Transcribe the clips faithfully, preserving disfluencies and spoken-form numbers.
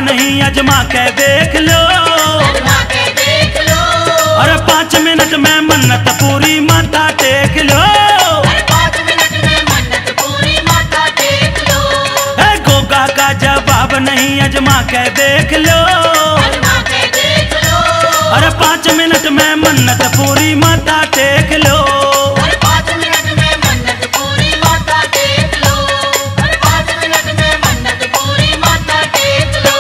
नहीं अजमा के देख लो, अजमा के देख लो। अरे पाँच मिनट में मन्नत पूरी माथा टेक लो, अरे पाँच मिनट में मन्नत पूरी माथा टेक लो। है गोगा का जवाब नहीं अजमा के देख लो, अजमा के देख लो। अरे पाँच मिनट में मन्नत पूरी माथा टेक लो। अरे पाँच मिनट में मन्नत पूरी माथा टेक लो। अरे पाँच मिनट में मन्नत पूरी माथा टेक लो।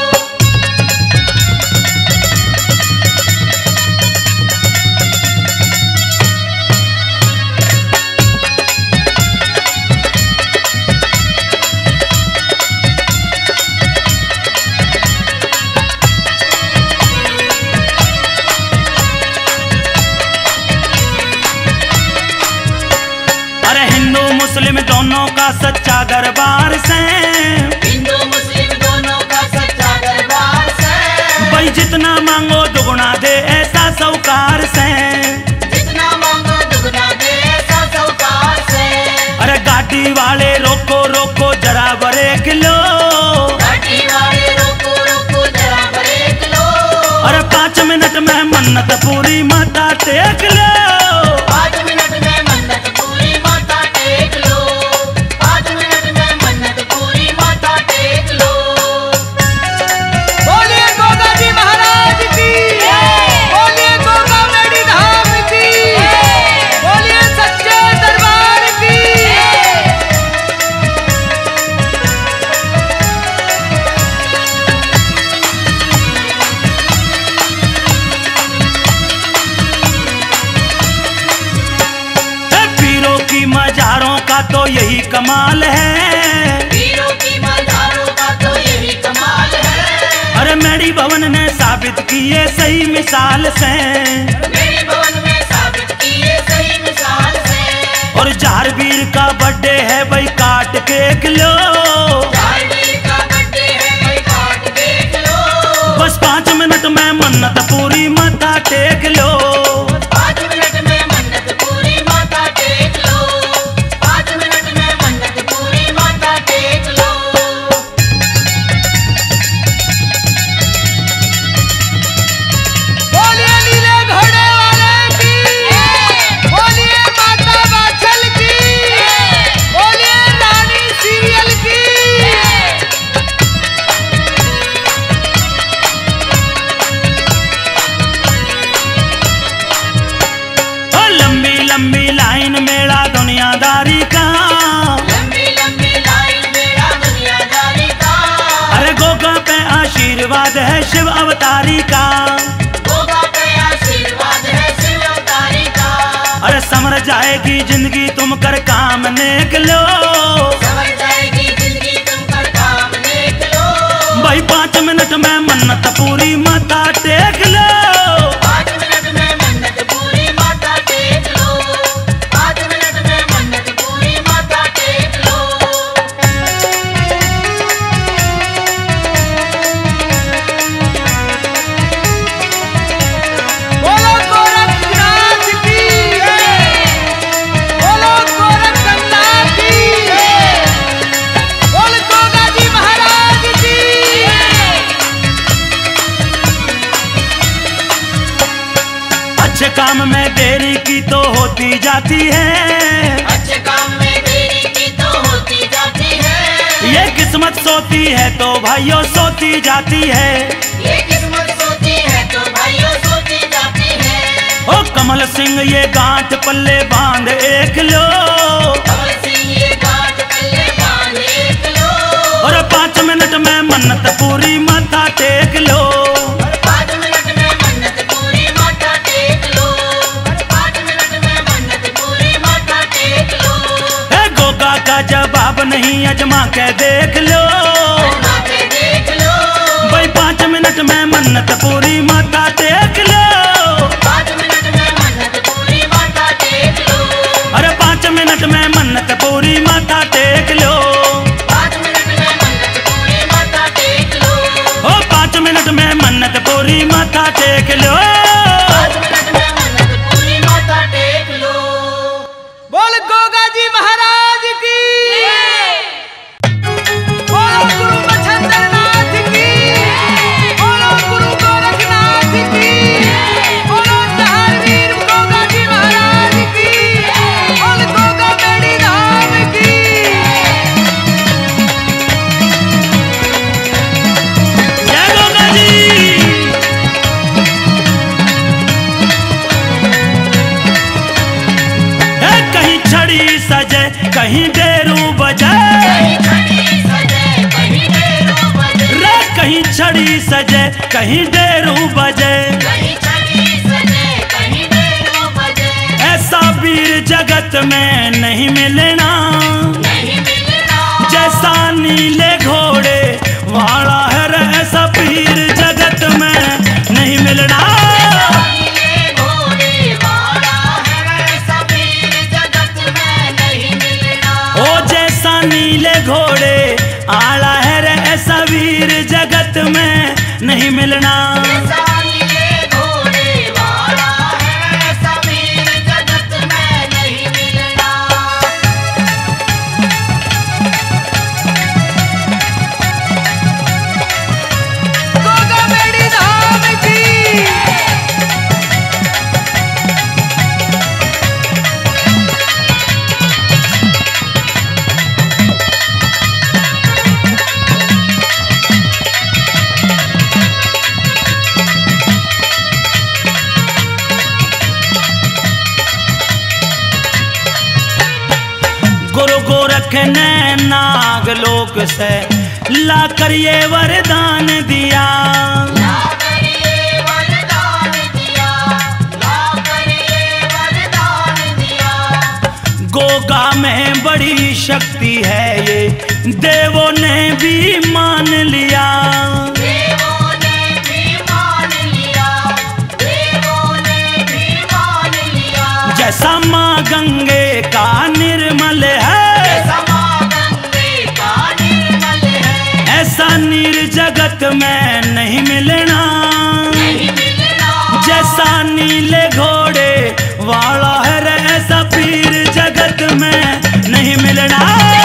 मुस्लिम दोनों का सच्चा दरबार से, हिंदू मुस्लिम दोनों का सच्चा दरबार से, भाई जितना मांगो दुगुना दे ऐसा सौकार से, जितना मांगो दुगना दे ऐसा सौकार से। अरे गाड़ी वाले रोको रोको जरा ब्रेक लो, गाड़ी वाले रोको रोको जरा ब्रेक लो। अरे पाँच मिनट में मन्नत पूरी माथा टेक लो, पाँच मिनट में मन्नत पूरी माथा टेक लो। पाँच मिनट में मन्नत पूरी माथा टेक लो। बोलिए गोगा जी महाराज की, बोलिए गोगा मेरी धाम की, बोलिए सच्चे दरबार की। पीरों की मजारों का तो यही कमाल है, वीरों की मजारों का तो यही कमाल है। अरे मेरी भवन ने साबित की ये सही मिसाल से, मेरे भवन में साबित की ये सही मिसाल से। और जारवीर का बर्थडे है भाई काट केक लो, जारवीर का बर्थडे है भाई काट देख लो। बस पाँच मिनट में मन्नत पूरी माथा टेक लो, पाँच मिनट में मन्नत पूरी माथा टेक लो। पाँच मिनट में मन्नत पूरी माथा टेक लो। बोलिए नीले घोड़े वाले की, बोलिए माता बाछल की, बोलिए रानी सीरियल की। ओ लंबी लंबी लाइन मेरा दुनियादारी का, लंबी लंबी लाइन मेरा दुनियादारी का। अरे गोगा पे आशीर्वाद है शिव अवतारी का, गोगा पे आशीर्वाद है शिव अवतारी का। अरे समर जाएगी जिंदगी तुम कर काम नेक लो, समझ जाएगी जिंदगी तुम कर काम देख लो। भाई पाँच मिनट में मन्नत पूरी माथा टेक लो, पाँच मिनट में मन्नत पूरी माथा टेक लो। पाँच मिनट में मन्नत पूरी माथा टेक लो। बोलो गोरखनाथ की, बोलो गोरखनाथ की, बोल गोगा जी महाराज की। अच्छे काम में देरी की तो होती जाती है, अच्छे काम में देरी की तो होती जाती है। ये किस्मत सोती है तो भाइयों सोती जाती है। ये किस्मत सोती है तो भाइयों सोती जाती है। ओ कमल सिंह ये गांठ पल्ले बांध एक लो, कमल सिंह ये गांठ पल्ले बांध एक लो। और पाँच मिनट में मन्नत पूरी माथा टेक लो, पाँच मिनट में मन्नत पूरी माथा टेक लो। पाँच मिनट में मन्नत पूरी माथा टेक लो। है गोगा का जवाब नहीं अजमा के देख लो, अजमा के देख लो। भाई पाँच मिनट में मन्नत पूरी माथा टेक लो, पाँच मिनट में मन्नत पूरी माथा टेक लो। अरे पाँच मिनट में मन्नत पूरी माथा टेक लो, पाँच मिनट में मन्नत पूरी माथा टेक लो। ओ पाँच मिनट में मन्नत पूरी माथा टेक लो। पाँच मिनट में मन्नत पूरी माथा टेक लो। बोल गोगा जी महाराज की, बोलो गुरु बछेंद्रनाथ की। छड़ी सजे कहीं डेरू बजे, रे कहीं छड़ी सजे कहीं डेरू बजे। ऐसा वीर जगत में नहीं मिलना, जैसा नीले घोड़े वाला है रे ऐसा वीर जगत में नहीं मिलना। ओ जैसा नीले घोड़े आला है रे ऐसा वीर जगत में नहीं मिलना। गुरु गोरख ने नागलोक से लाकर ये वरदान दिया, गोगा में बड़ी शक्ति है ये देवों ने भी मान लिया। जैसा माँ गंगे का निर्मल है, ऐसा नीर जगत में नहीं मिलना, जैसा नीले घोड़े वाला है रे ऐसा पीर जगत में नहीं मिलना।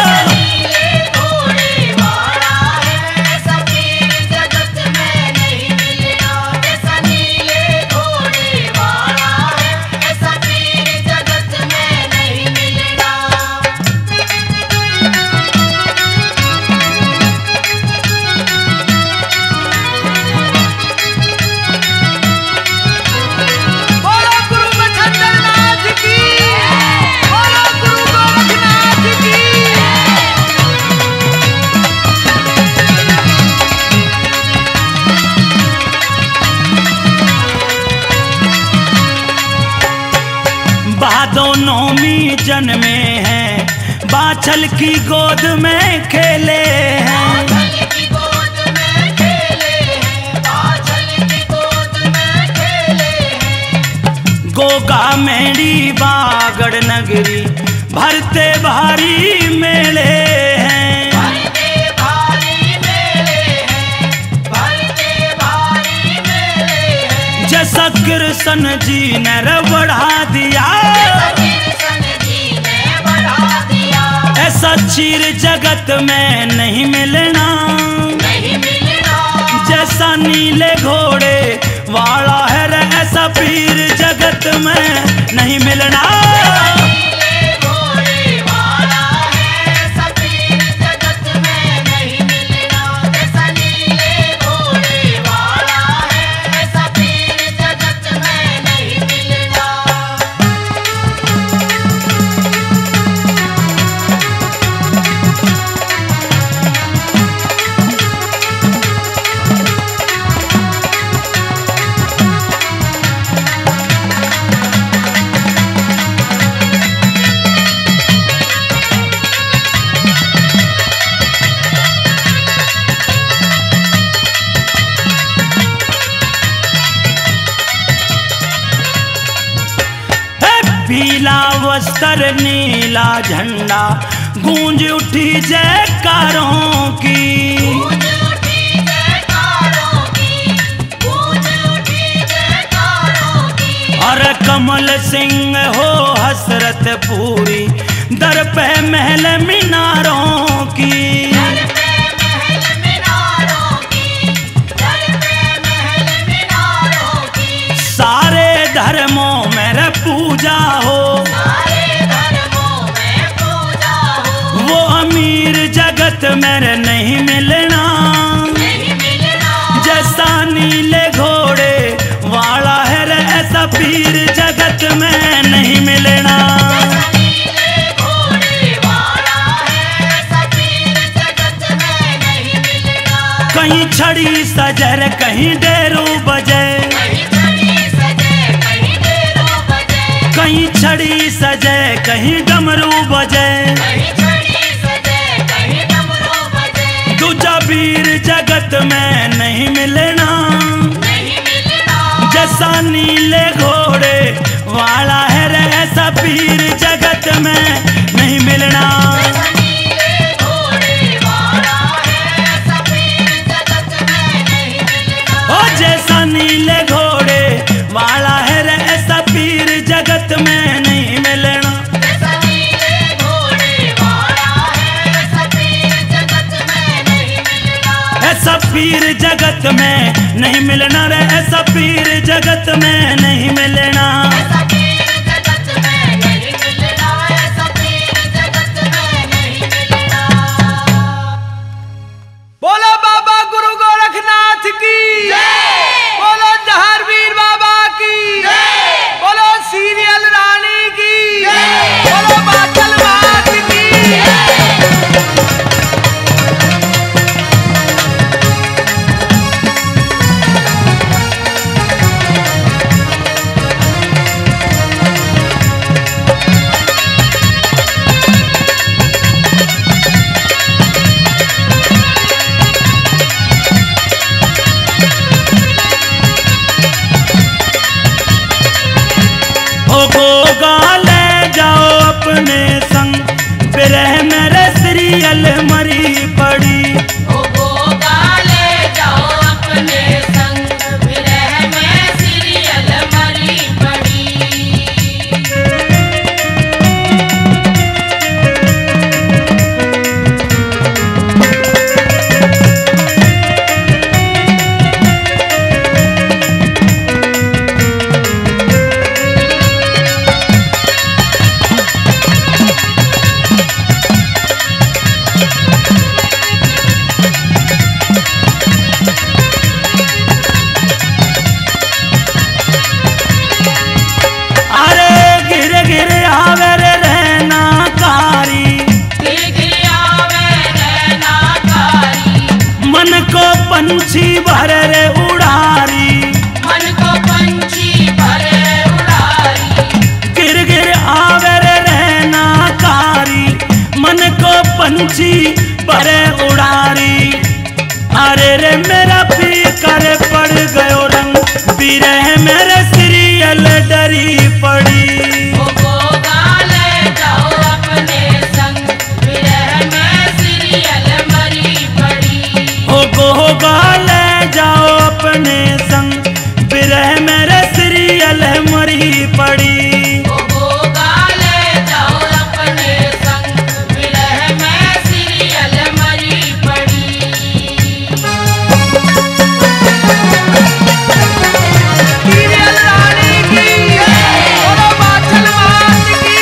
दोनों जन्मे हैं बाछल की गोद में खेले हैं, गोगा मेरी बागड़ नगरी भरते भारी मेले हैं। जैसा कृष्ण जी ने बढ़ा दिया, ऐसा चीर जगत में नहीं मिलना, जैसा नीले घोड़े वाला है रे ऐसा पीर जगत में नहीं मिलना। पीला वस्त्र नीला झंडा गूंज उठी जयकारों की, और कमल सिंह हो हसरत पूरी दर पे महल मीनारों की। सारे धर्मों में पूजा हो, वो अमीर जगत में नहीं मिलना, जैसा नीले घोड़े वाला है रे ऐसा पीर जगत में नहीं मिलना। छड़ी सजर कहीं डेरू बजे, कहीं छड़ी सजे कहीं डेरो बजे, कहीं छड़ी सजे कहीं डमरू बजे, कहीं छड़ी सजे कहीं डमरू बजे, दूजा वीर जगत में नहीं मिलना, नहीं मिलना जैसा नीले घोड़े वाला है रे ऐसा वीर जगत में नहीं मिलना। ऐसा नीले घोड़े वाला है ऐसा वीर जगत में नहीं मिलना। ओ जैसा नीले घोड़े वाला है रे ऐसा वीर जगत में नहीं मिलना। ऐसा नीले घोड़े वाला है ऐसा वीर जगत में नहीं मिलना। ऐसा वीर जगत में नहीं मिलना रे ऐसा वीर जगत में नहीं मिलना। ऐसा वीर जगत में नहीं मिलना। ऐसा वीर जगत में नहीं मिलना। बोलो बाबा गुरु गोरखनाथ की, बोलो जहारवीर बाबा की, बोलो सीरियल रानी की, बोलो बादल मात की। ओ गोगा ले जाओ अपने संग बिरह मेरे सीरियल मरी पड़ी। ओ गोगा ले जाओ अपने संग विरह में सीरियल मरी पड़ी। अरे गिर गिर आवे रे रहना कारी, गिर गिर आवे नैना कारी, मन को पंछी भर रे उड़ारी। मन को पंछी भरे उड़ारी। गिर गिर आवे रे रहना कारी, मन को पंछी भरे उड़ारी। अरे रे मेरा पीकर पड़ गयो रंग बिरह मेरे सीरियल डरी पड़ी। ओ गोगा ले जाओ अपने संग विरह में सीरियल मरी पड़ी। ओ गोगा ले जाओ अपने संग बिरह मेरे सीरियल मरी पड़ी। ओ गोगा ले जाओ अपने संग विरह में सीरियल मरी पड़ी। सीरियल रानी की, बोलो बादल मात की।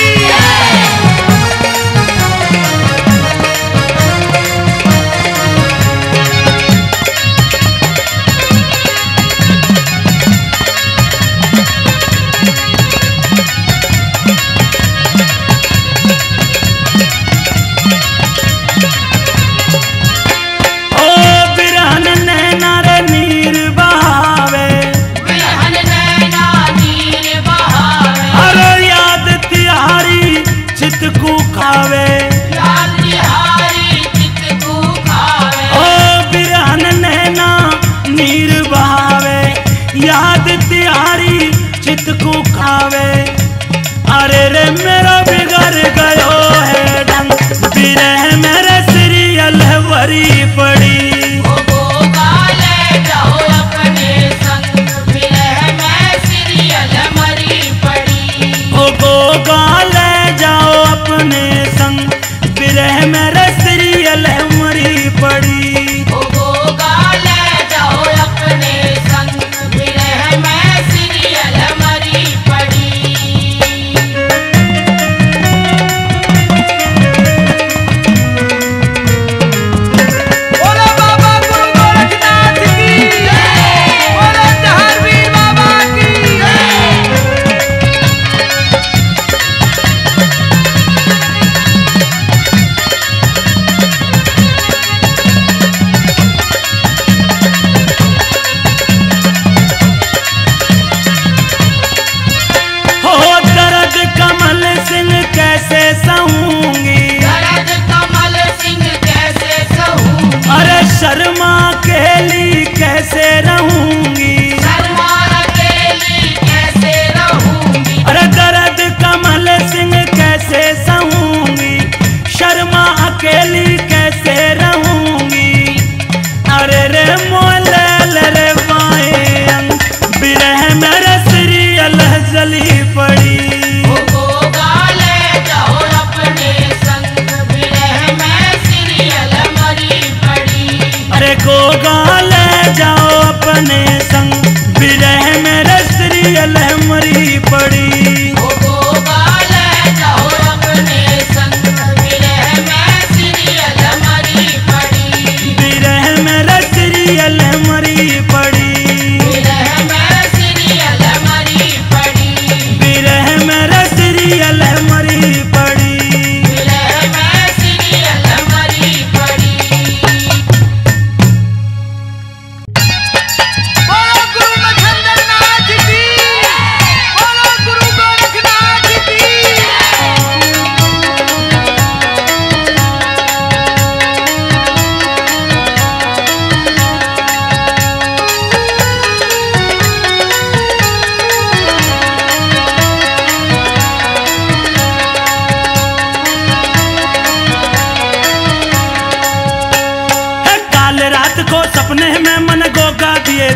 ओ बिरहन नैना रे नीर बहावे, बिरहन नैना नीर बहावे, अरे याद तिहारी चित को खावे। याद तिहारी चित को खावे। ओ बिरहन नैना नीर बहावे, याद तिहारी चित को खावे। अरे रे मेरा बिगड़ गयो है ढंग बिरह मेरे सीरियल वरी पड़ी। ओ गोगा ले जाओ अपने संग विरह में सीरियल मरी पड़ी। ओ गोगा ले जाओ अपने संग बिरह मेरे सीरियल मरी पड़ी। ओ गोगा ले जाओ अपने संग विरह में सीरियल मरी पड़ी।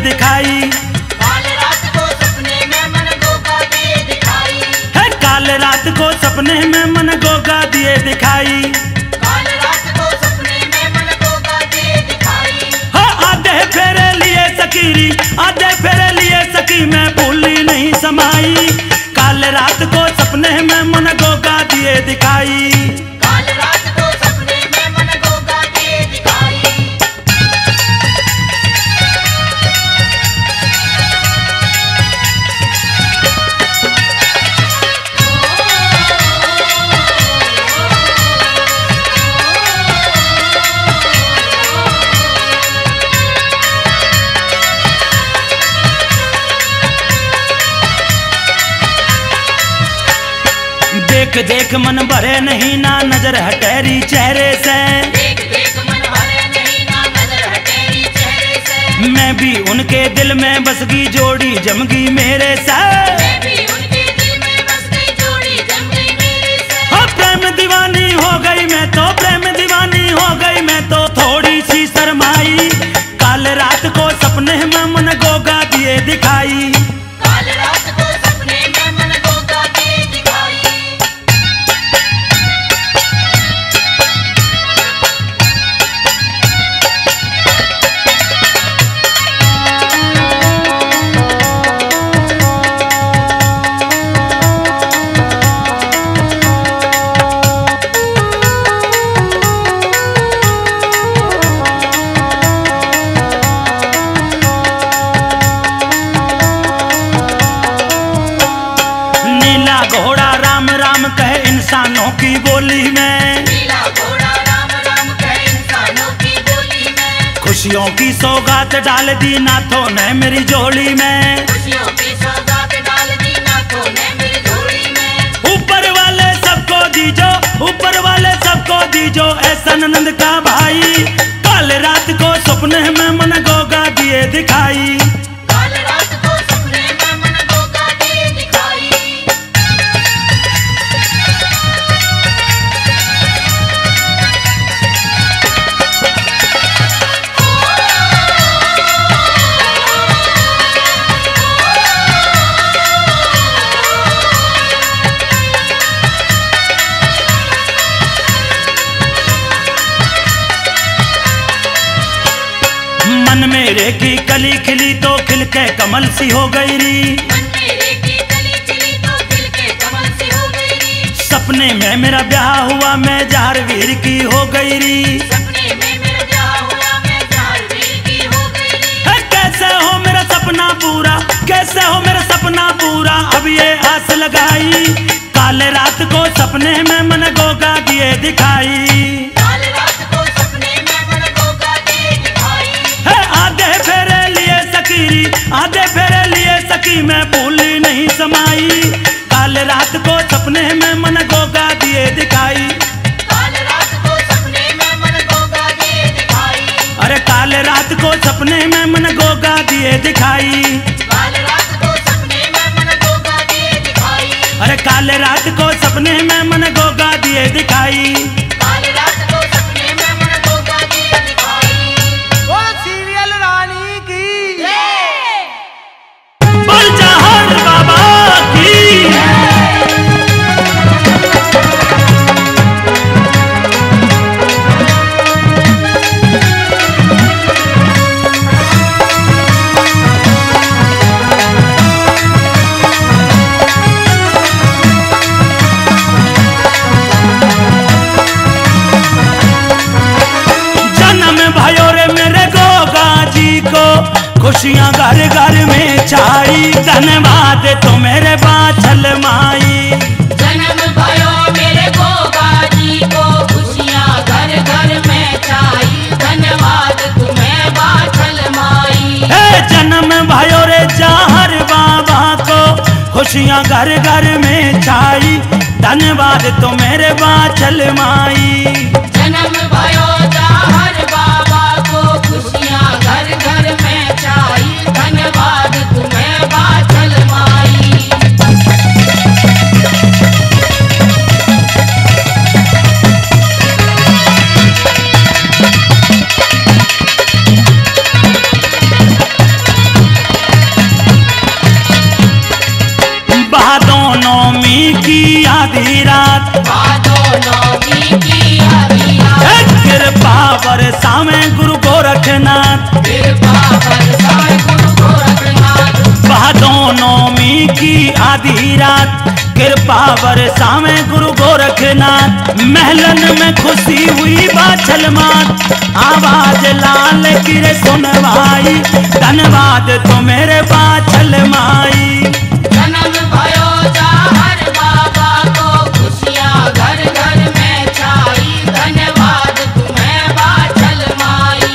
दिखाई। काल रात को सपने में मन गोगा दिए दिखाई। है काल रात को सपने में मन गोगा दिए दिखाई। काल रात को सपने में मन गोगा दिए दिखाई। हाँ आधे फेरे लिए सकीरी, आधे फेरे लिए सकी मैं भूली नहीं समाई। काल रात को सपने में मन गोगा दिए दिखाई। काल रात को सपने में मन गोगा दिए दिखाई। देख देख मन भरे नहीं ना नजर हटेरी चेहरे से। देख देख मन भरे नहीं ना नजर हटेरी चेहरे से। मैं भी उनके दिल में बस गई जोड़ी जमगी मेरे से। मैं भी उनके दिल में बस गई जोड़ी जम गई मेरे से। हाँ प्रेम दीवानी हो गई मैं तो, प्रेम दीवानी हो गई मैं तो थोड़ी सी शर्माई। काल रात को सपने में मन गोगा दिए दिखाई। काल रात को सपने में मन गोगा दिए दिखाई। नीला घोड़ा राम राम कहे इंसानों की बोली में। नीला घोड़ा राम राम कहे इंसानों की बोली में। खुशियों की सौगात डाल दी नाथों ने मेरी झोली में। खुशियों की सौगात डाल दी नाथों ने मेरी झोली में। ऊपर वाले सबको दीजो, ऊपर वाले सबको दीजो ऐसा नंद का भाई। काल रात को सपने में मन गोगा दिए दिखाई। काल रात को सपने में मन गोगा दिए दिखाई। मन मेरे की कली खिली तो खिल के कमल सी हो गई री। मन मेरे की कली खिली तो खिल के कमल सी हो गई री। सपने में मेरा ब्याह हुआ मैं जार वीर की हो गई री। सपने में मेरा ब्याह हुआ मैं जारवीर की हो गई री। है कैसे हो मेरा सपना पूरा, कैसे हो मेरा सपना पूरा अब ये आस लगाई। काल रात को सपने में मन गोगा दिए दिखाई। काल रात को सपने में मन गोगा दिए दिखाई। है आधे फेरे लिए सकीरी, आधे फेरे लिए सकी मैं भूली नहीं समाई। काल रात को सपने में मन गोगा दिए दिखाई। काल रात को सपने में मन गोगा दिए दिखाई। अरे काल रात को सपने में मन गोगा दिए दिखाई। काल रात को सपने में मन गोगा दिए दिखाई। अरे काल रात को सपने में मन गोगा दिए दिखाई। काल रात को सपने में मन गोगा दिए दिखाई। वो सीरियल रानी की बोल जहर बाबा की। खुशियाँ घर घर में छाई। धन्यवाद तो मेरे बाछल माई। जन्म भयो मेरे गोगा जी को खुशियाँ घर घर में छाई। धन्यवाद तुम्हें बाछल माई। हे जन्म भयो रे जहर बाबा को खुशियाँ घर घर में छाई। धन्यवाद तो मेरे बाछल माई। जन्म भयो जहर बाबा को खुशियाँ घर घर में छाई। धन्यवाद तुम्हें बाछल माई। नौमी की आधी रात, भादो नौमी की आधी रात, कृपा बरसा में गुरु गोरखनाथ, कृपा बरसाए गुरु गोरखनाथ। भादो नौमी की आधी रात, कृपा बरसा में गुरु गोरखनाथ, महलन में खुशी हुई बाछल मात, आवाज लाल की रे सुनवाई, धन्यवाद तो मेरे बाछल माई। जन्म भयो जाहर बाबा को, खुशियाँ घर घर में छाई, धन्यवाद तुम्हें बाछल माई।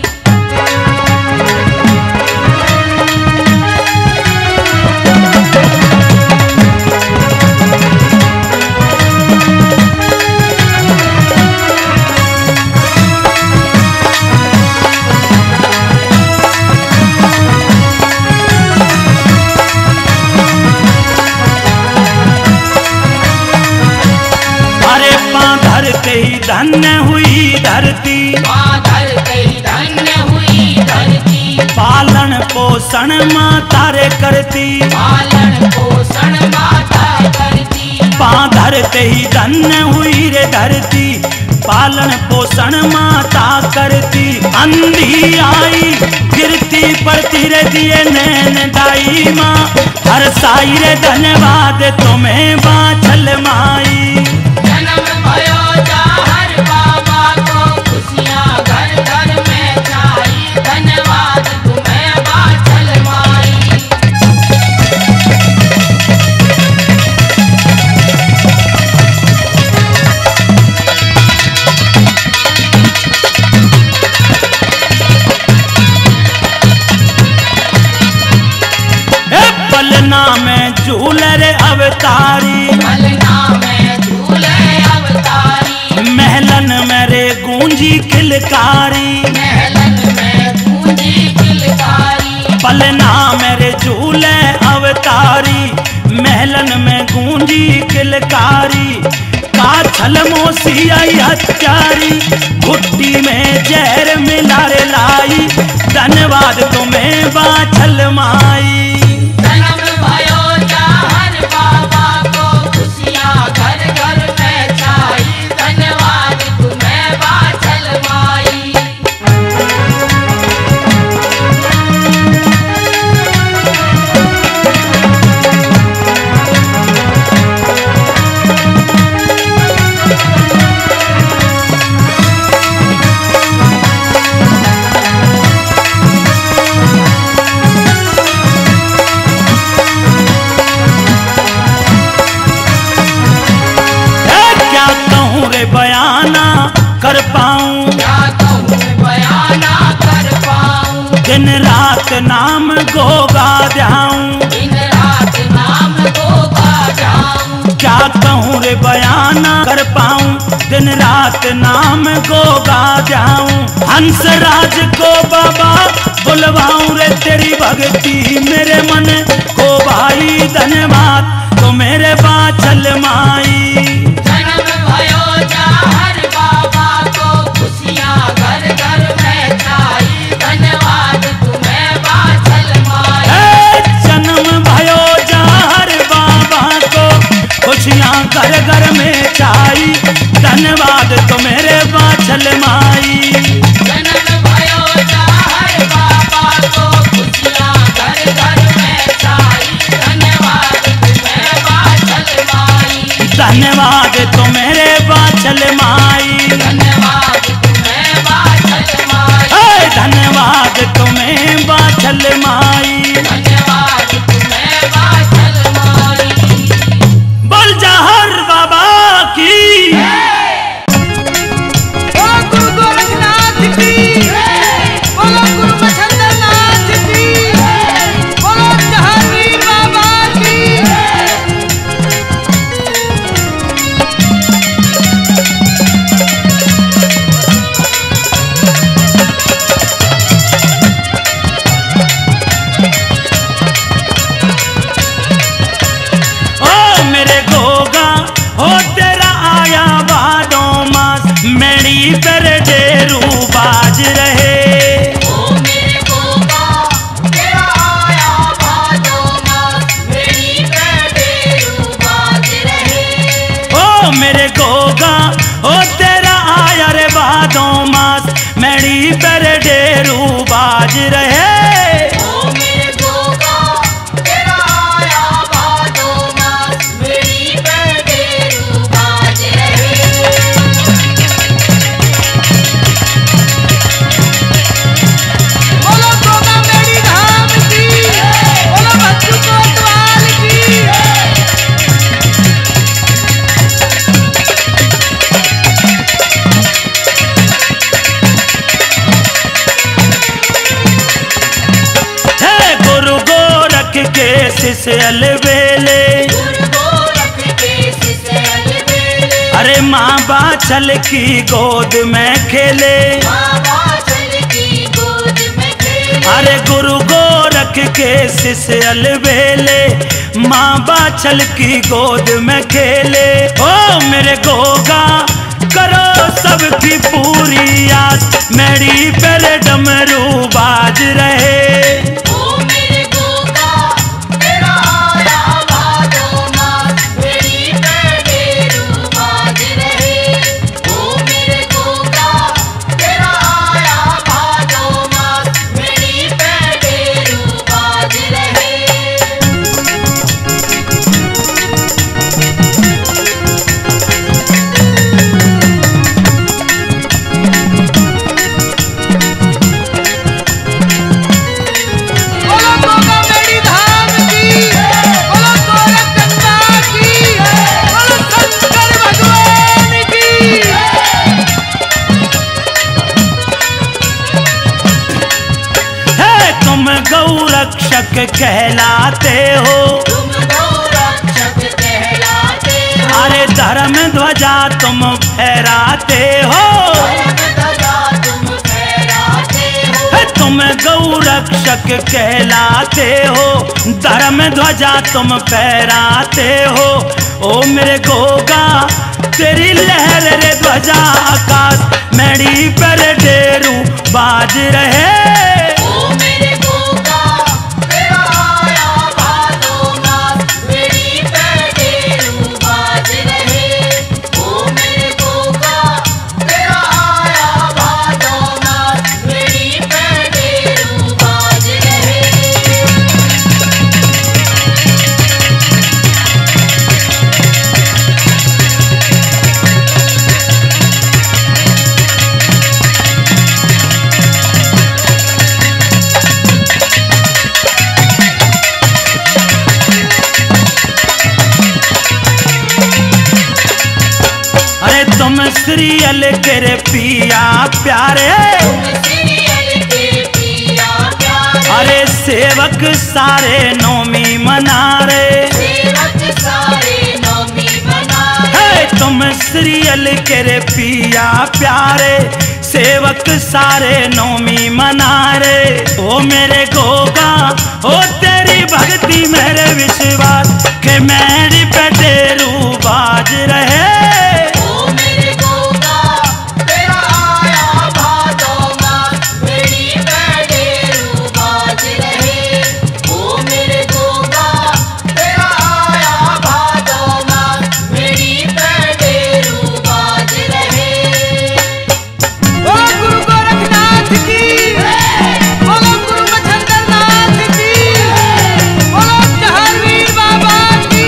अरे पाधर ही धन्य हुई धरती, माँ धरती धन्य हुई धरती, पालन पोषण माँ तारे करती, पालन पोषण माता करती, पाधर ही धन्य हुई रे धरती, पालन पोषण माता करती, अंधी आई गिरती पड़ती रे दिए नैन दाई माँ, हर साई रे धन्यवाद तुम्हें बाछल माई। जन्म भयो जाहर बाबा को, खुशियाँ घर घर में छाई, धन्यवाद तुम्हें बाछल माई। ए पलना में झूलर अवतारी, पलना में झूले अवतारी, महलन मेरे गूंजी किलकारी, महलन में गूंजी किलकारी, पलना मेरे झूले अवतारी, महलन में गूंजी किलकारी, काछल मोसी आई हत्यारी, घुट्टी में जहर मिला रे लाई, धन्यवाद तुम्हें बाछल माई। जन्म भयो जाहर बाबा को, खुशियाँ घर घर में छाई, धन्यवाद तुम्हें बाछल माई। बयाना कर पाऊं, क्या कहूँ बयाना कर पाऊँ, दिन रात नाम गोगा जाऊं, दिन रात नाम को गा जाऊँ, क्या कहूँ रे बयाना कर पाऊं, दिन रात नाम गोगा जाऊं, हंसराज को बाबा बुलवाऊं रे तेरी भक्ति मेरे मन को भाई, धन्यवाद तो मेरे बाछल माई। जन्म भयो जाहर बाबा को, खुशियाँ घर घर में छाई, धन्यवाद तुम्हें बाछल माई। ए, जन्म भयो जाहर बाबा को, खुशियाँ घर घर में छाई, धन्यवाद तो मेरे बाछल माई। जन्म भयो जाहर बाबा को, खुशियाँ घर घर में छाई, धन्यवाद तुम्हें बाछल माई। धन्यवाद तो मेरे बाछल माई, धन्यवाद तुम्हें बाछल माई, ए, धन्यवाद तुम्हें बाछल माई। धन्यवाद तुम्हें बाछल माई। बोल जाहर बाबा की। ओ गुरु गोरखनाथ की, बोलो गुरु मच्छंद्रनाथ की, बोलो जहांगीर बाबा की। ओ मेरे गोगा ओ तेरा आया रे भादों मास मेरी पर डेरू बाज रहे। ओ मेरे गोगा तेरा आया भादों मास मेरी पर डेरू बाज रहे। बोलो गोगा मेरी धाम की, बोलो बच्चू कोतवाल की। है गुरु गोरख के शिष्य अलबेले, गुरु गोरख के शिष्य अलबेले, अरे माँ बाछल की गोद में खेले। बाबा चल की गोद में खेले। अरे गुरु गोरख के शिष्य अलबेले माँ बाछल की गोद में खेले। ओ मेरे गोगा करो सबकी पूरी आस मेरी पर डमरू बाज रहे। ओ मेरे गोगा तेरा आया भादों मास मेरी पर डेरू बाज रहे। ओ मेरे गोगा तेरा आया भादों मास मेरी पर डेरू बाज रहे। बोलो गोगा मेरी धाम की, बोलो गोरखगंगा की, बोलो शंकर भगवान की। है तुम गौरक्षक कहलाते हो, तुम गौरक्षक कहलाते हो। अरे धर्म ध्वजा तुम फहराते हो। धर्म ध्वजा तुम फहराते हो। है तुम गौरक्षक कहलाते हो, धर्म ध्वजा तुम फहराते हो। ओ मेरे गोगा तेरी लहर रे ध्वजा आकाश मेरी पर डेरू बाज रहे। ओ मेरे गोगा तेरा आया भादों मास मेरी पर डेरू बाज रहे। ओ मेरे गोगा तेरा आया भादों मास मेरी पर डेरू बाज रहे। अरे तुम श्रीअल के रे पिया प्यारे, तुम सीरियल के पिया प्यारे। अरे सेवक सारे नौमी मना रे। सेवक सारे नौमी मना है तुम श्रीअल के रे पिया प्यारे, सेवक सारे नौमी मना रे। ओ मेरे गोगा ओ तेरी भक्ति मेरे विश्वास के मेरी पे डेरू बाज रहे। ओ मेरे गोगा तेरा आया भादों मास मेरी पर डेरू बाज रहे। ओ मेरे गोगा तेरा आया भादों मास मेरी पर डेरू बाज रहे। बोलो गुरु गोरखनाथ की, बोलो गुरु मच्छंदरनाथ की, बोलो जहांगीर बाबा की।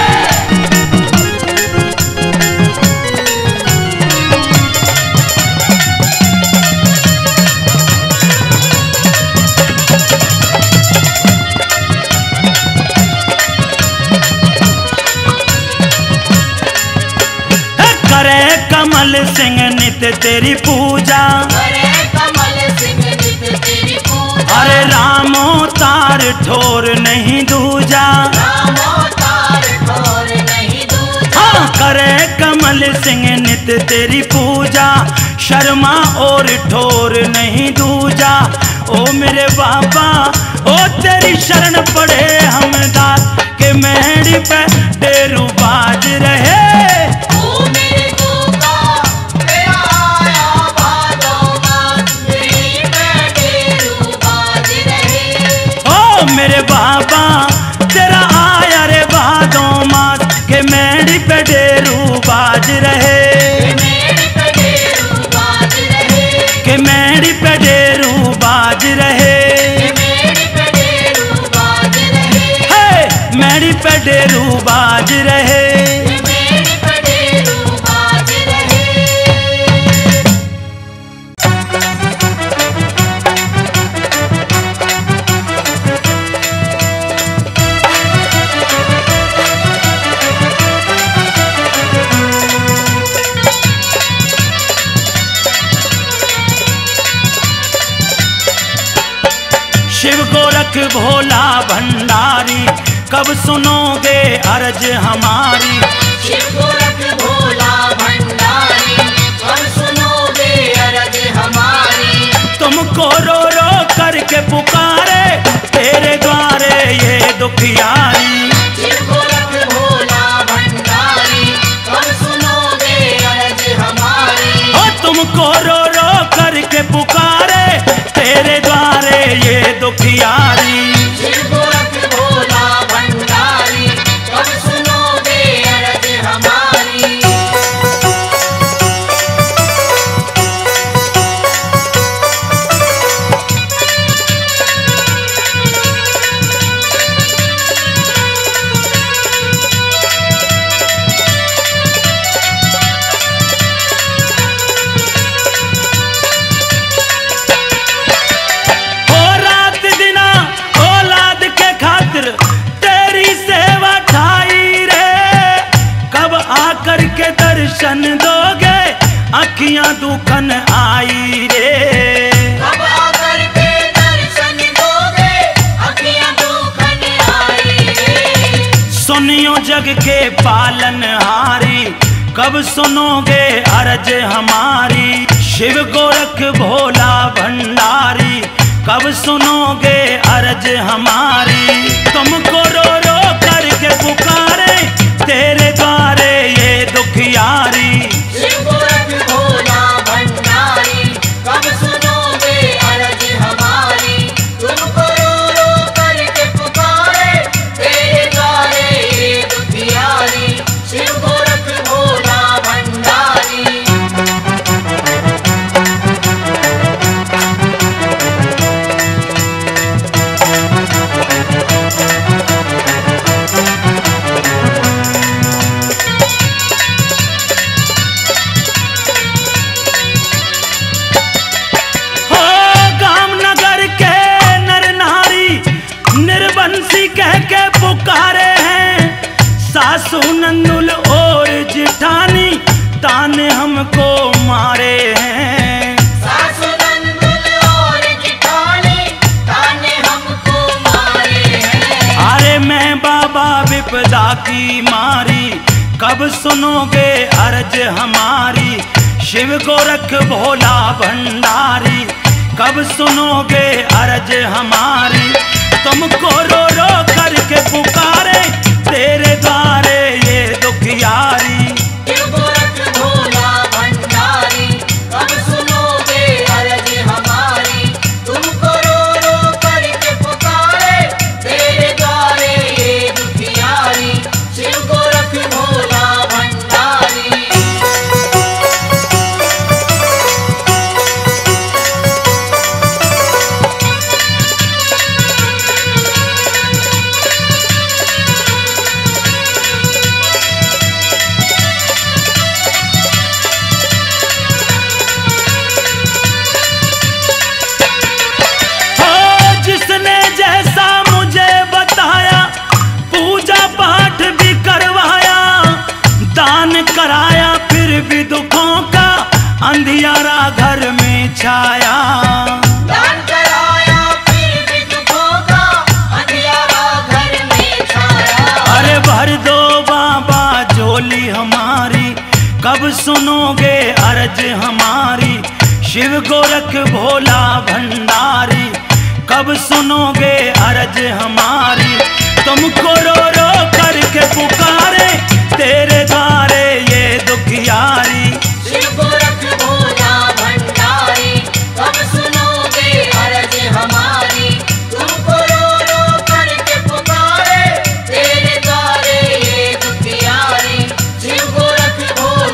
है करे कमल सिंह नित तेरी पूजा, करे कमल सिंह नित तेरी पूजा। अरे रामो तार ठोर नहीं दूजा। रामो तार ठोर नहीं दूजा। हाँ करे कमल सिंह नित तेरी पूजा, शर्मा और ठोर नहीं दूजा। ओ मेरे बाबा ओ तेरी शरण पड़े हम दास के मेरी पे डेरू बाज रहे। ओ मेरे गोगा तेरा आया भादों मास मेरी पर डेरू बाज रहे। ओ मेरे बाबा तेरा आया रे भादों मास के मेरी पे डेरू बाज बाज रहे, मेरी पे डेरू बाज रहे, के मेरी पे डेरू बाज रहे, मेरी पे डेरू बाज रहे, हे मेरी पे डेरू बाज रहे। मेरी पे डेरू बाज रहे। शिव गोरख भोला भंडारी, कब सुनोगे अर्ज हमारी। शिव गोरख भोला भंडारी, कब सुनोगे अरज हमारी। तुमको रो रो करके पुकारे, तेरे द्वारे ये दुखियारी। शिव गोरख भोला भंडारी, कब सुनोगे अरज हमारी। ओ तुमको रो रो करके पुकारे, तेरे द्वारे ये दुखियारी। शिव गोरख भोला भंडारी, कब सुनोगे अरज हमारी। ओ रात दिना औलाद के खातिर तेरी सेवा ठाई रे, कब आकर के दर्शन दोगे, अखियां दुखन आई रे। कब आकर के दर्शन दोगे, अखियां दुखन आई रे। सुनियो जग के पालनहारी, कब सुनोगे अर्ज हमारी। शिव गोरख भोला भंडारी, कब सुनोगे अर्ज हमारी। तुमको रो रो करके पुकारे, तेरे द्वारे ये दुखियारी। शिव गोरख भोला भंडारी, कब सुनोगे अरज हमारी। तुमको रो रो करके पुकारे, तेरे द्वारे ये दुखियारी। शिव गोरख भोला भंडारी। हो गाम नगर के नर नारी, निर्बंसी कह के पुकारे हैं। सासू नंदुल और जिठानी, ताने हमको मारे हैं। सासु नंदुल और जिठानी, ताने हमको मारे हैं। अरे मैं बाबा विपदा की मारी, कब सुनोगे अर्ज हमारी। शिव गोरख भोला भंडारी, कब सुनोगे अर्ज हमारी। तुमको रो रो करके पुकारे, तेरे द्वारे ये दुखियारी। शिव गोरख भोला भंडारी, कब सुनोगे अरज हमारी। तुमको रो रो करके पुकारे, तेरे द्वारे ये दुखियारी। शिव गोरख भोला भंडारी। हो जिसने जैसा मुझे बताया, पूजा पाठ भी करवाया, दान कराया, फिर भी दुखों का अंधियारा घर में छाया। दान कराया, फिर भी दुखों का अंधियारा घर में छाया। अरे भर दो बाबा झोली हमारी, कब सुनोगे अर्ज हमारी। शिव गोरख भोला भंडारी, कब सुनोगे अर्ज हमारी। तुमको रो रो करके पुकारे, तेरे द्वारे ये दुखियारी। शिव गोरख भोला भंडारी, कब सुनोगे अरज हमारी। तुमको रो रो करके पुकारे, तेरे द्वारे ये दुखियारी। शिव गोरख भोला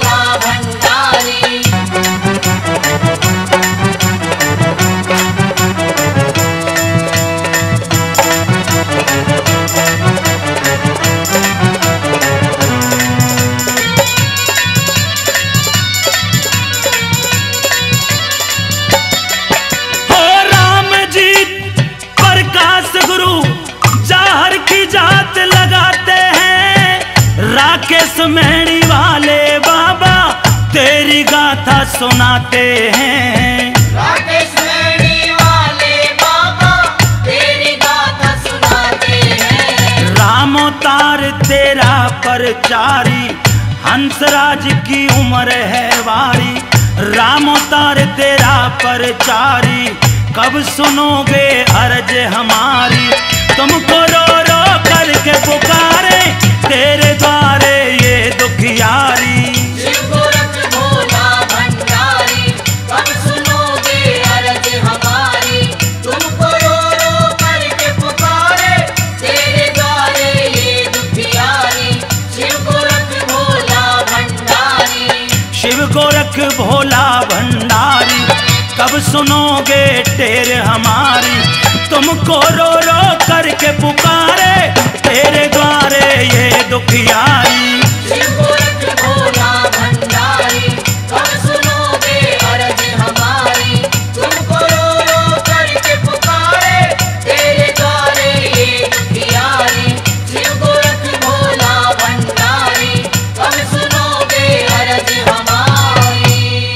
राकेश मेहड़ी वाले बाबा तेरी गाथा सुनाते हैं। राकेश मेहड़ी वाले बाबा तेरी गाथा सुनाते हैं। राम अवतार तेरा परचारी हंसराज की उम्र है वारी। राम अवतार तेरा परचारी कब सुनोगे अर्ज हमारी। तुमको रो रो करके पुकारे तेरे द्वारे ये दुखियारी। शिव गोरख भोला भंडारी कब सुनोगे अर्ज हमारी। तुमको रो रो करके पुकारे तेरे द्वारे ये दुखियारी। शिव गोरख भोला भंडारी। शिव गोरख भोला भंडारी कब सुनोगे टेर हमारी। तुमको रो रो करके पुकारे तेरे द्वारे ये दुखियारी। शिव गोरख भोला भंडारी कब सुनोगे अर्ज हमारी। तुमको रो रो करके पुकारे तेरे द्वारे ये दुखियारी। शिव गोरख भोला भंडारी कब सुनोगे अर्ज हमारी।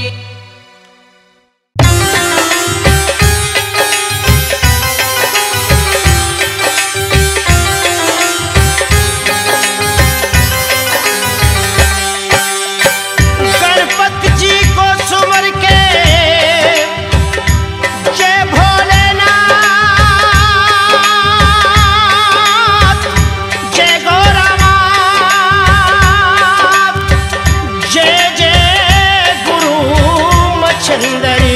गणपति जी को सुमर के जय भोलेनाथ, जय गौरामात, जय जय गुरु मच्छंदरी,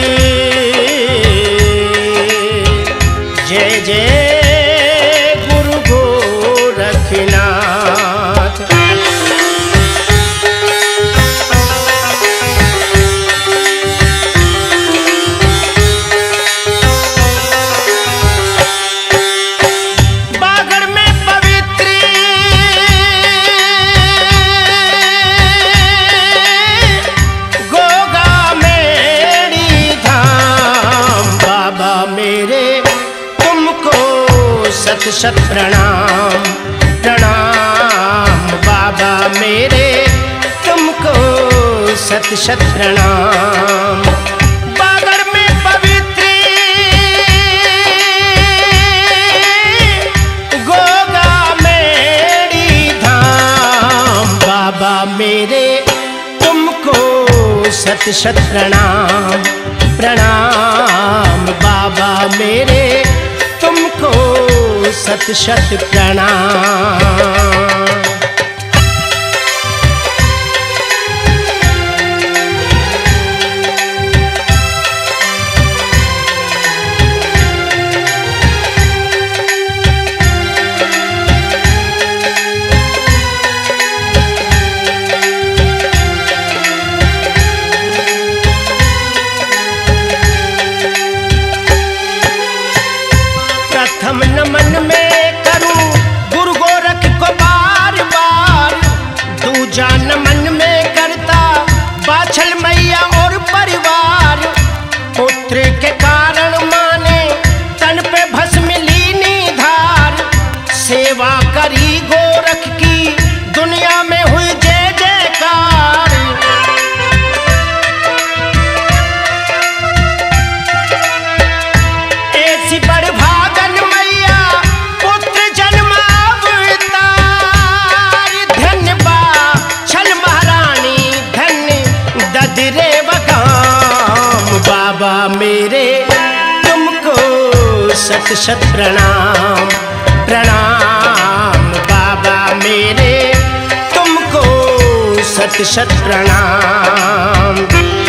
जय जय गुरु गोरखनाथ। बागड़ में पवित्र गोगा मेरी धाम। बाबा मेरे तुमको सत सत प्रणाम प्रणाम। बाबा मेरे तुमको सत सत प्रणाम। बागड़ में पवित्र गोगा मेरी धाम। बाबा मेरे तुमको सत सत प्रणाम प्रणाम। बाबा मेरे तुमको सत सत प्रणाम। प्रथम नमन में करूं गुरु गोरख को बार बार। दूजा नमन में करता बाछल मैया और परिवार। पुत्र के कारण माने तन पे भस्म लीनी धार। सेवा करी गोरख की दुनिया में हुई जय जयकार। ऐसी बड़भागन मैया पुत्र जन्मावतार। धन्य बाछल महारानी धन्य ददरे बकाम। बाबा मेरे तुमको सत सत प्रणाम प्रणाम। बाबा मेरे तुमको सत सत प्रणाम।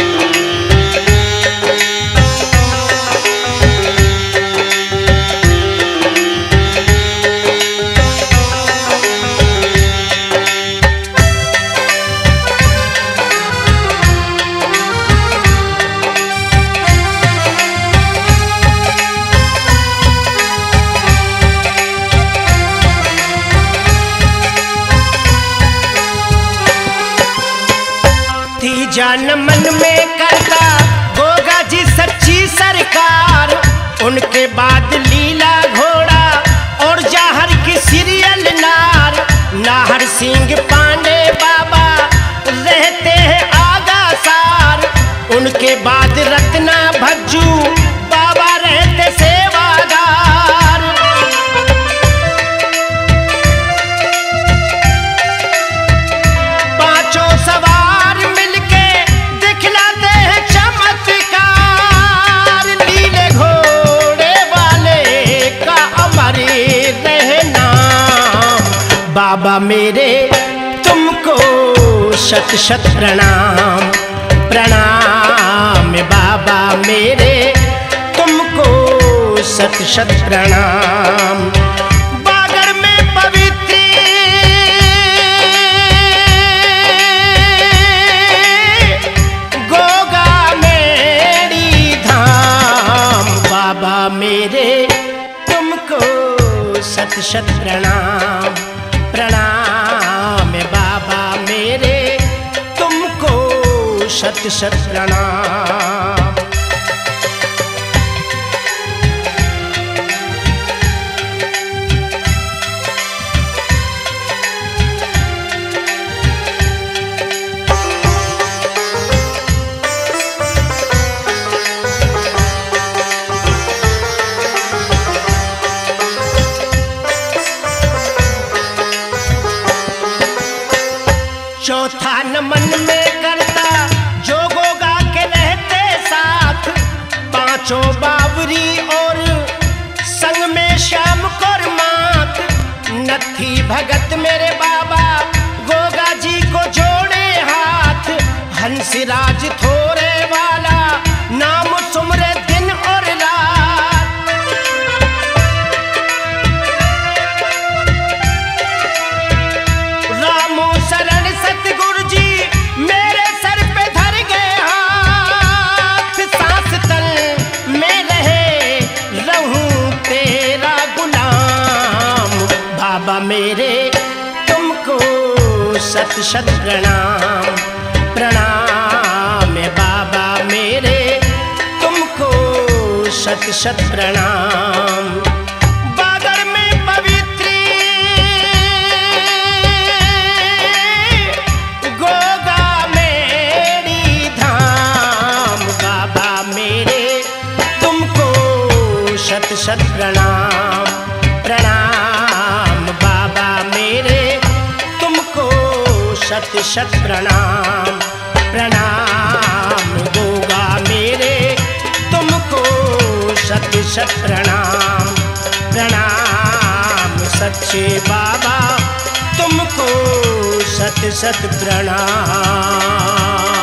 तीजा नमन में करता गोगा जी सच्ची सरकार। उनके बाद लीला घोड़ा और जाहर की सीरियल नार। नाहर सिंह पांडे बाबा रहते हैं आगा सार, उनके बाद रत्ना भज्जू बाबा रहते सेवादार। पांचों सवार मिलके दिखलाते हैं चमत्कार, नीले घोड़े वाले का अमर रहना। बाबा मेरे तुमको शत शत प्रणाम, प्रणाम बाबा मेरे तुमको शत शत प्रणाम। बागर में पवित्र गोगा मेरी धाम, बाबा मेरे तुमको शत शत प्रणाम, प्रणाम बाबा मेरे तुमको शत शत प्रणाम। चौथा नमन में करता जो गोगा के रहते साथ, पांचों बावरी और संग में श्याम कोरमात। नत्थी भगत मेरे बाबा गोगा जी को जोड़े हाथ, हंसराज थोरे वाला नाम सुमरे दिन और रात। रामो शरण सतगुरु जी मेरे सर पे धर गए हाथ, सांस तल में रहे रहूं तेरा गुलाम। बाबा मेरे तुमको शत शत प्रणाम, प्रणाम बाबा मेरे तुमको शत शत प्रणाम। बागर में पवित्र गोगा मेरी धाम, बाबा मेरे तुमको शत शत प्रणाम, प्रणाम बाबा मेरे तुमको शत शत प्रणाम, प्रणाम गोगा मेरे तुमको शत शत प्रणाम, प्रणाम सच्चे बाबा तुमको शत शत प्रणाम।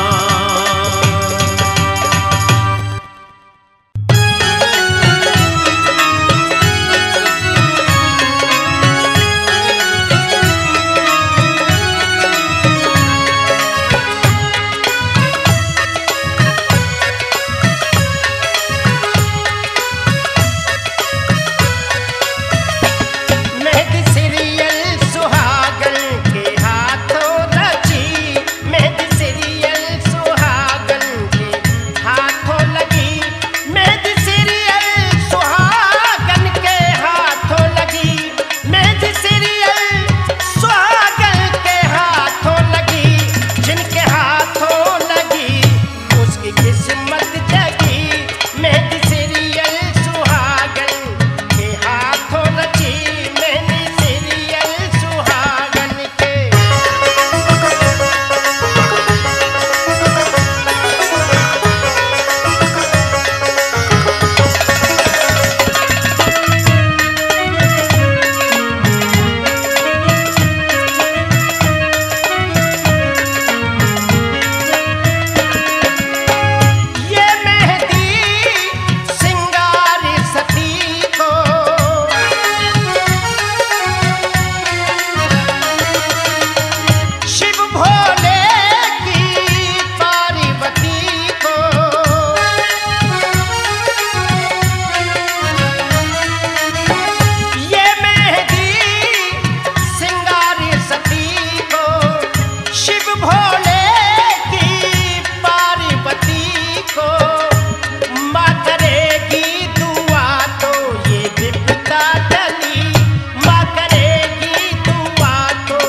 तो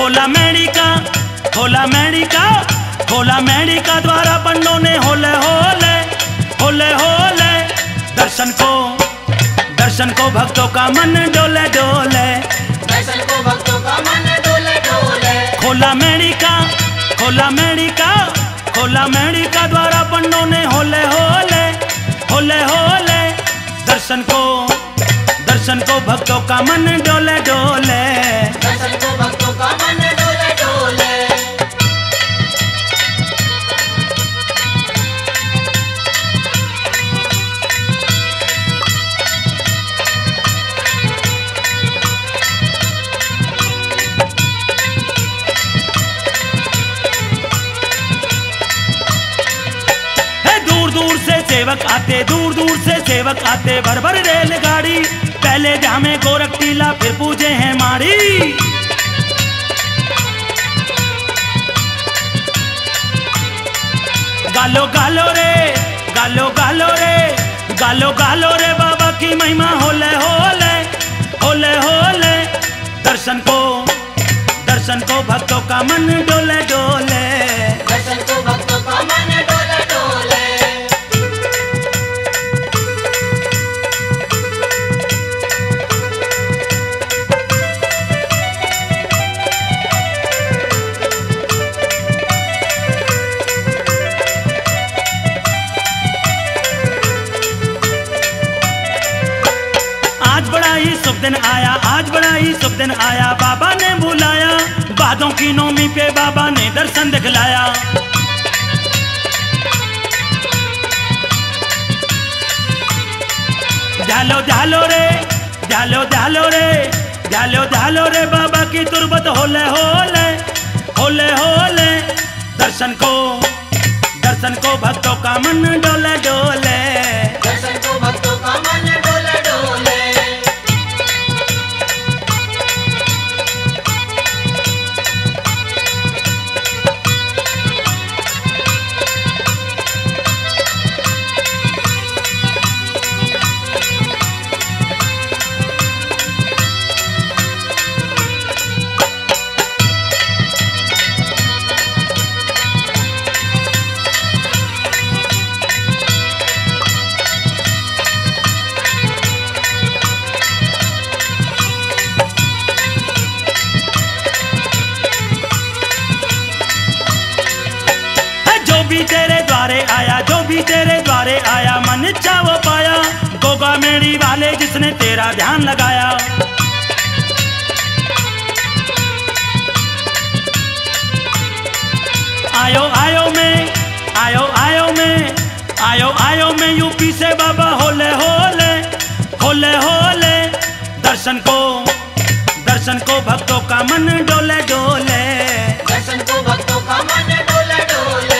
खोला मेड़ी का खोला मेड़ी का खोला मेड़ी का द्वारा पंडों ने होले होले होले होले दर्शन को दर्शन को भक्तों का मन डोले डोले दर्शन को भक्तों का मन डोले डोले खोला मेड़ी का खोला मेड़ी का खोला मेड़ी का द्वारा पंडों ने होले होले होले होले दर्शन को दर्शन को भक्तों का मन डोले डोले दर्शन को भक्तों का मन डोले डोले सेवक आते दूर दूर से सेवक आते भर भर रेलगाड़ी पहले जामे गोरख टीला फिर पूजे हैं मारी गालो गालो रे गालो गालो रे गालो गालो रे बाबा की महिमा होले होले होले होले दर्शन को दर्शन को भक्तों का मन डोले डोले दर्शन को भक्तों का मन डोले डोले शुभ दिन आया आज बड़ा ही शुभ दिन आया बाबा ने बुलाया बादों की नौमी पे बाबा ने दर्शन दिखलाया झालो झालो रे झालो झालो रे झालो झालो रे बाबा की तुरबत होले होले होले होले दर्शन को दर्शन को भक्तों का मन डोले डोले दर्शन को भक्तों का मन डोले डोले तेरे द्वारे आया जो भी तेरे द्वारे आया मन इच्छा वो पाया गोगा मेड़ी वाले जिसने तेरा ध्यान लगाया आयो आयो में आयो आयो में आयो आयो में यूपी से बाबा होले होले होले होले दर्शन को दर्शन को भक्तों का मन डोले डोले दर्शन को भक्तों का मन डोले डोले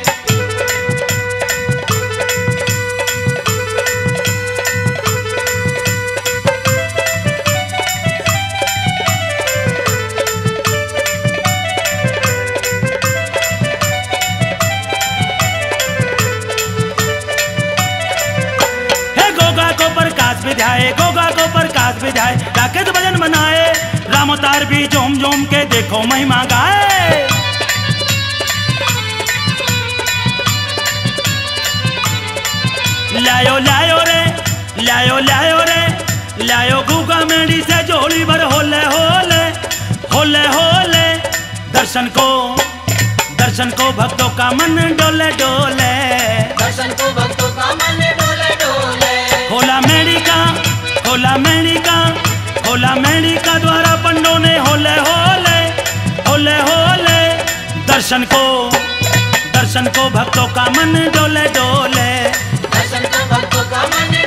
विधाए गोगा को प्रकाश विधाए राकेश भजन मनाए राम अवतार भी झूम झूम के देखो महिमा गाए लायो लायो रे लायो लायो रे लायो गोगा मेड़ी से जोड़ी भर होले होले होले होले दर्शन को दर्शन को भक्तों का मन डोले डोले दर्शन को भक्तों का मन डोले डोले खोला मेड़ी का खोला मेड़ी का खोला मेड़ी का द्वारा पंडों ने होले होले होले होले दर्शन को दर्शन को भक्तों का मन डोले डोले दर्शन को भक्तों का मन